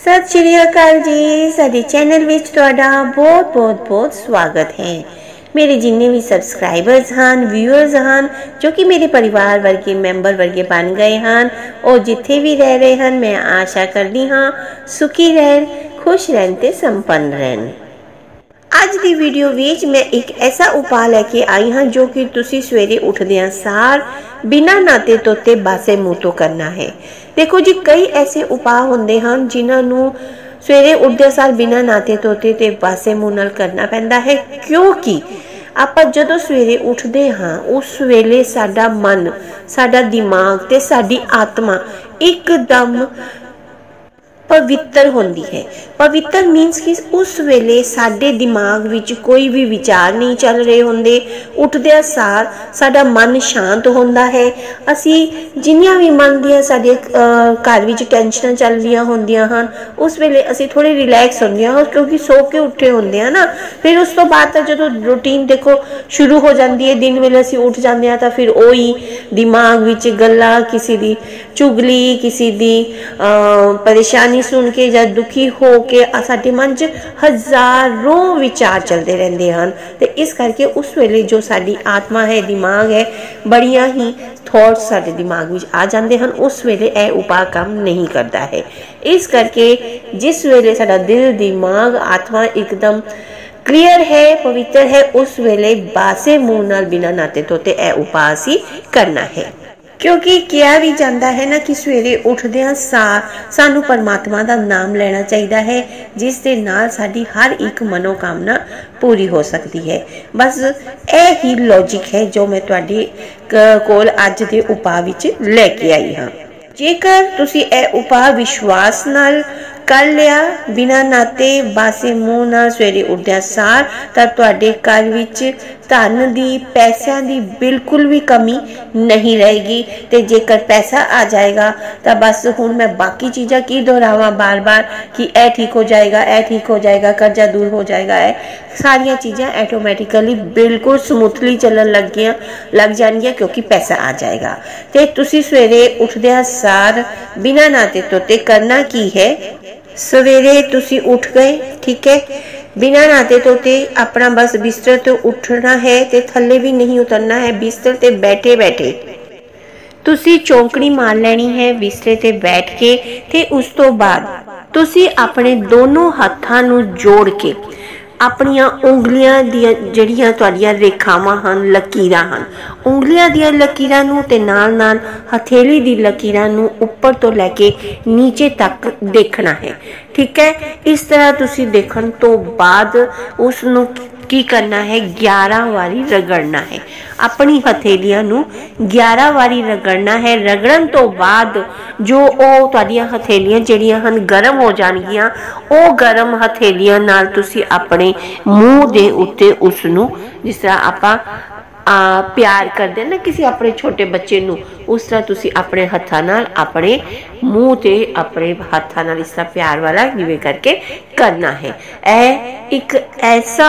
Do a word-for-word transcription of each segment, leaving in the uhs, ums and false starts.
सत श्री अकाल जी, साडे चैनल विच तुहाडा बहुत बहुत बहुत स्वागत है। मेरे जिन्ने भी सबसक्राइबर्स हैं, व्यूअर्स हैं, जो कि मेरे परिवार वर्गे मैंबर वर्गे बन गए हैं और जिथे भी रह रहे हैं, मैं आशा करती हाँ सुखी रहन, खुश रहन ते संपन्न रहन। अज की वीडियो विच मैं एक ऐसा उपाय लैके आई हाँ जो कि तुसी सवेरे उठदियां सार बिना नाते तोते बासे मुँह तो करना है। देखो जी, कई ऐसे उपाय होंदे हैं जिन्होंने सवेरे उठदे सार बिना नाते तोते ते बासे मुँह नाल करना पैंदा है, क्योंकि आपां जदों सवेरे उठदे हाँ उस वेले साडा मन, साडा दिमाग ते साडी आत्मा एकदम पवित्र होंदी है। पवित्र मीन्स कि उस वेले साडे दिमाग विच कोई भी विचार नहीं चल रहे होंदे। उठदे सार साडा मन शांत होंदा है। असी जिन्नियां भी मन दियां साडे घर विच टेंशनां चल रहियां होंदियां हन, उस वेले असी थोड़े रिलैक्स होंदियां हां, क्योंकि सो के उठे होंदे आ ना। फिर उस तो बाद जदों रूटीन देखो शुरू हो जाती है, दिन वेले असी उठ जांदे आ, तां फिर ओही दिमाग विच गल्लां, किसी दी चुगली, किसी दी परेशानी सुन के या दुखी हो के साडे मन च हजारों विचार चलते रहते हैं। तो इस करके उस वेले जो साडी आत्मा है, दिमाग है, बड़ियां ही थॉट्स साडे दिमाग में आ जाते हैं। उस वेले यह उपाय काम नहीं करता है। इस करके जिस वेले साडा दिल, दिमाग, आत्मा एकदम क्लियर है, पवित्र है, उस वेले बासे मुंह नाल बिना नाते तोते यह उपाय असीं करना है। क्योंकि किया भी जाता है ना कि सवेरे उठदियां सार सानू परमात्मा का नाम लेना चाहिए है, जिस दे नाल साडी हर एक मनोकामना पूरी हो सकती है। बस यह ही लॉजिक है जो मैं तुहाडे कोल अज दे उपाय विच लेके आई हाँ। जेकर तुसी यह उपाय विश्वास नाल कर लिया, बिना नाते बासे मुँह नाल सवेरे उठदियां सार, तां तुहाडे घर विच धन दी, पैसों की बिल्कुल भी कमी नहीं रहेगी। ते जेकर पैसा आ जाएगा तो बस हुण मैं बाकी चीज़ां की दोहरावां बार बार कि यह ठीक हो जाएगा, यह ठीक हो जाएगा, कर्जा दूर हो जाएगा, है सारिया चीज़ां ऐटोमैटिकली बिल्कुल स्मूथली चलन लग गया लग जाएंगियां, क्योंकि पैसा आ जाएगा। तो तुसी सवेरे उठदियां सार बिना नाते तोते करना की है, सवेरे तुसी उठ गए, ठीक है, बिना नाते तोते अपना बस बिस्तर तो उठना है, ते थल्ले भी नहीं उतरना है। बिस्तर ते बैठे बैठे तुसी चौंकड़ी मार लेनी है बिस्तर ते बैठ के। ते उस तो बाद तुसी अपने दोनों हाथां नूं जोड़ के अपनियां उंगलियां दियां जड़ियां तुहाडियां रेखावां हन, लकीरां हन, उंगलियां दियां लकीरां नूं ते नाल नाल हथेली दी लकीरां नूं ऊपर तो लैके नीचे तक देखना है, ठीक है। इस तरह तुसी देखण तो बाद उस नूं की करना है, ग्यारह वारी रगड़ना है। अपनी हथेलियां नूं ग्यारह वारी रगड़ना है। रगड़न तो बाद जो ओ तुहाडियां हथेलियां जड़ियां हन गर्म हो जाणगियां, ओ गर्म हथेलियां नाल तुसी अपने मूँह दे उत्ते उस नूं, जिस तरह आपां आ प्यार करते ना किसी अपने छोटे बच्चे नूं, उस तरह तुसी अपने हत्थां नाल अपने मूँह ते अपने हत्थां नाल इस तरह प्यार वाला जिवें करके करना है। यह एक ऐसा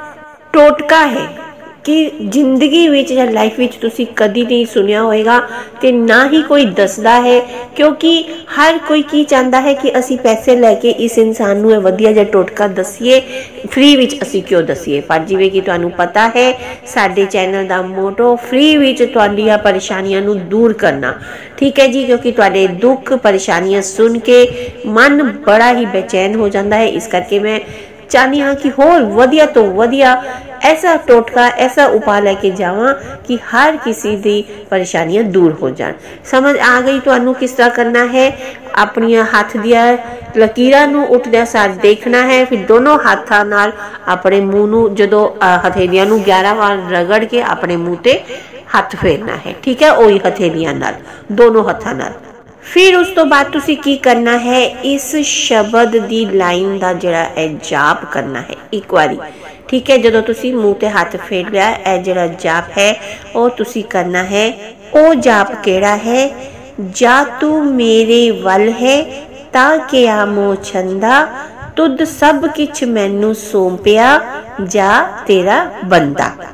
टोटका है कि जिंदगी विच या लाइफ विच तुसी कदी नहीं सुनिया होएगा, ते ना ही कोई दसदा है, क्योंकि हर कोई की चाहता है कि असी पैसे लैके इस इंसान नूं वधिया जिहा टोटका दसीए, फ्री विच असी क्यों दसीए। पर जिवें कि तुहानूं पता है साडे चैनल दा मोटो फ्री विच तुहाडीआं परेशानियां नूं दूर करना, ठीक है जी, क्योंकि तुहाडे दुख परेशानियां सुन के मन बड़ा ही बेचैन हो जाता है। इस करके मैं चाहती हाँ कि होर वधिया तो वधिया ऐसा टोटका, ऐसा उपाय लेके जावां कि हर किसी दी परेशानियां दूर हो जान। समझ आ गई तुहानूं किस तरह करना है। अपनी हाथ दिया लकीरां नूं उठदे सार देखना है, फिर दोनों हाथां नाल अपने मूँह नूं जदों हथेलियां नूं ग्यारह बार रगड़ के अपने मुँह ते हथ फेरना है, ठीक है, ओही हथेलियां नाल, दोनों हथां नाल। फिर उस तो बाद तुसी की करना है, इस शब्द दी लाइन दा जिहड़ा है जाप करना है एक बारी, ठीक है। जदों तुसी मुँह ते हाथ फेर लिया, यह जिहड़ा जाप है वो तुसी करना है। ओ जाप केड़ा है, जा तू मेरे वल है तां क्या मोह छंदा, तुद सब किछ मैनू सौंपिया जा तेरा बंदा।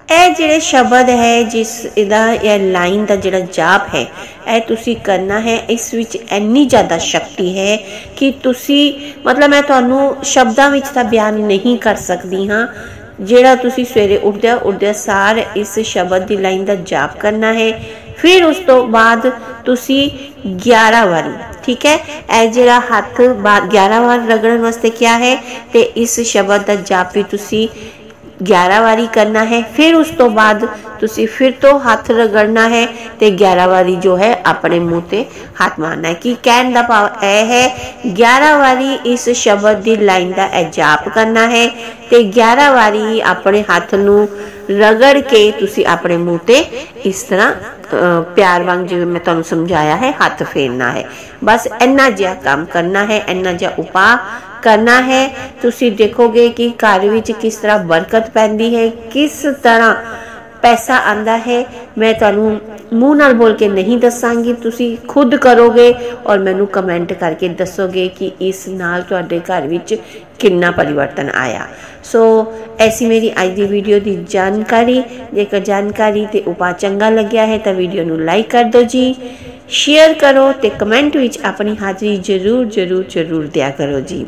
ਇਹ ਜਿਹੜੇ ਸ਼ਬਦ ਹੈ ਜਿਸ ਇਹਦਾ ਇਹ ਲਾਈਨ ਦਾ ਜਿਹੜਾ ਜਾਪ ਹੈ ਇਹ ਤੁਸੀਂ ਕਰਨਾ ਹੈ। ਇਸ ਵਿੱਚ ਇੰਨੀ ਜ਼ਿਆਦਾ ਸ਼ਕਤੀ ਹੈ ਕਿ ਤੁਸੀਂ ਮਤਲਬ ਮੈਂ ਤੁਹਾਨੂੰ ਸ਼ਬਦਾਂ ਵਿੱਚ ਤਾਂ ਬਿਆਨ ਨਹੀਂ ਕਰ ਸਕਦੀ ਹਾਂ। ਜਿਹੜਾ ਤੁਸੀਂ ਸਵੇਰੇ ਉੱਠਦੇ ਉੱਠਦੇ ਸਾਰ ਇਸ ਸ਼ਬਦ ਦੀ ਲਾਈਨ ਦਾ ਜਾਪ ਕਰਨਾ ਹੈ। फिर उस तो बाद तुसी ग्यारह वारी, ठीक है, ए जिहड़ा हथ ग्यारह बार रगड़न वास्ते क्या है ते इस शब्द का जाप भी तुसी ग्यारह वारी करना है। फिर उस तो बाद तुसी फिर तो हाथ रगड़ना है ते ग्यारह वारी जो है अपने मुँह ते हाथ मारना है। कि कहने का भाव यह है ग्यारह वारी इस शब्द की लाइन का यह जाप करना है ते ग्यारह वारी अपने हाथ नू रगड़ के तुसी अपने मुँह ते इस तरह प्यार वांग जिवें मैं तुहानूं समझाया है हाथ फेरना है। बस इन्ना जिहा काम करना है, इन्ना जिहा उपाय करना है। तुसी देखोगे कि घर विच किस तरह बरकत पैंदी है, किस तरह पैसा आंदा है। मैं तुहानूं मूँह नाल बोल के नहीं दसांगी, तुसी खुद करोगे और मैनूं कमेंट करके दसोगे कि इस नाल तुहाडे घर विच कितना परिवर्तन आया। सो ऐसी मेरी अज की वीडियो की जानकारी। जेकर जानकारी ते उपाय चंगा लग्या है तो वीडियो नूं लाइक कर दो जी, शेयर करो ते कमेंट विच अपनी हाज़री जरूर जरूर जरूर दिया करो जी।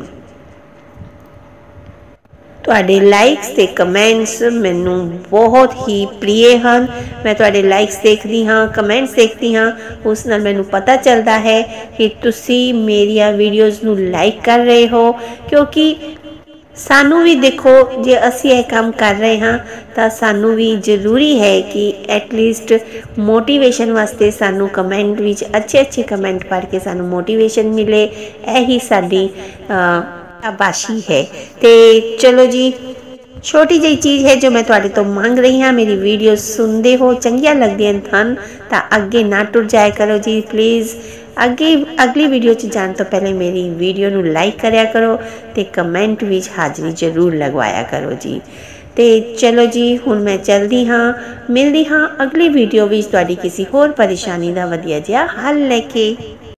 तुहाडे लाइक्स ते कमेंट्स मैनू बहुत ही प्रिय हैं। मैं तुहाडे लाइक्स देखती हाँ, कमेंट्स देखती हाँ, उस नाल मैनू पता चलता है कि तुसी मेरिया वीडियोज़ नू लाइक कर रहे हो। क्योंकि सानू भी देखो जे असी यह काम कर रहे हाँ तो सानू भी जरूरी है कि एटलीस्ट मोटिवेशन वास्ते सानू कमेंट विच अच्छे अच्छे कमेंट पढ़ के सानू मोटिवेशन मिले। यही साडी शाबाशी है। ते चलो जी, छोटी जी चीज़ है जो मैं तुहाडे तो मांग रही हाँ। मेरी वीडियो सुनते हो, चंगियां लगदियां थन तो अगे ना टुर जाया करो जी प्लीज़। अगे अगली वीडियो च जाने तो पहले मेरी वीडियो नू लाइक करया करो ते कमेंट विच हाज़री जरूर लगवाया करो जी। ते चलो जी, हुण मैं चलदी हाँ, मिलदी हाँ अगली वीडियो विच तुहाडी किसी होर परेशानी दा वधिया जिहा हल लेके।